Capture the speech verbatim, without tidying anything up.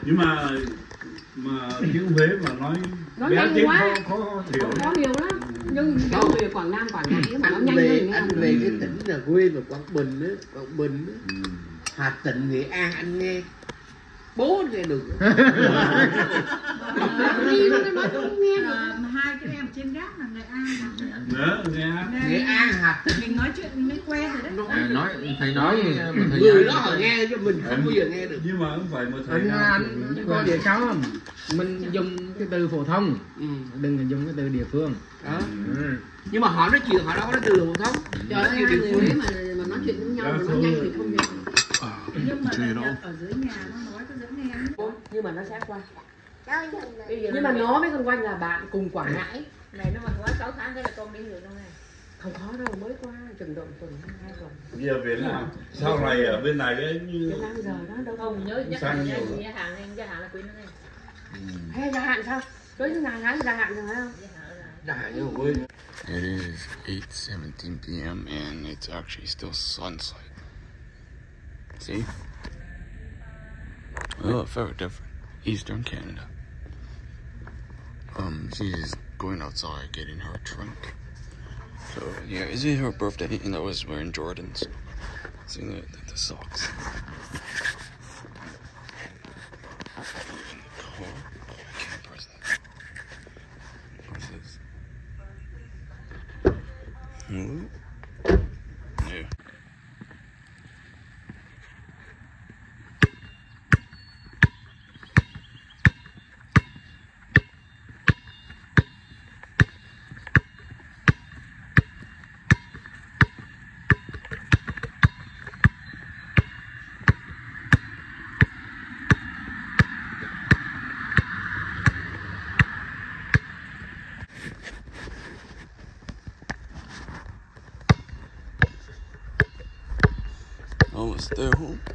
Nhưng mà mà tiếng Huế mà nói nó bé nhanh tiếng quá, khó, khó hiểu. khó hiểu lắm. Nhưng không về Quảng Nam, Quảng Ngãi mà nó nhanh về, hơn. anh về cái tỉnh là quê là Quảng Bình á, Quảng Bình á, Ừ. Hà Tĩnh, Nghệ An anh nghe, bố nghe được. Đi nó nói không nghe được. Hai cái em trên gác là Nghệ An. Nữa, nghe. Nghệ An, Hà Tĩnh. Mình nói chuyện mới quen rồi đấy. À, nói thầy nói một thời Người gian đó họ nghe chứ mình không bao giờ nghe được. Nhưng mà không phải một thời anh gian. anh có địa sao không? Mình dùng cái từ phổ thông, Ừ. đừng có dùng cái từ địa phương. Đó. Ừ. Nhưng mà họ nói chuyện họ đâu có nói từ phổ thông. Trời ơi, hai người Huế mà mà nói chuyện với nhau mà nó nhanh thì không hiểu. Nhưng mà là ở dưới nhà nó nói có dễ nghe. Nhưng mà nó sẽ qua. Nhưng mà nó với con Quanh là bạn cùng Quảng Ngãi. Này nó mà quá sáu tháng cái là con đi được đâu này. Không khó đâu, mới qua chừng độ tuần hai tuần. Giờ về làm sau này ở bên này ấy như Việt Nam giờ đó đâu Không nhớ chắc sang là nhiều gia gia hạn này, gia hạn là quý nó này. hay gia hạn sao? Tới thứ nào tháng gia hạn rồi phải không? Gia hạn là Đại như quê. It is eight seventeen p m and it's actually still sunset. See? Oh, very different. Eastern Canada. Um, she's going outside getting her drink. So yeah, is it her birthday? And I was wearing Jordans. See the, the, the socks. In the car. Oh, I can't press that. What's this? Hmm? Yeah. Almost there, home.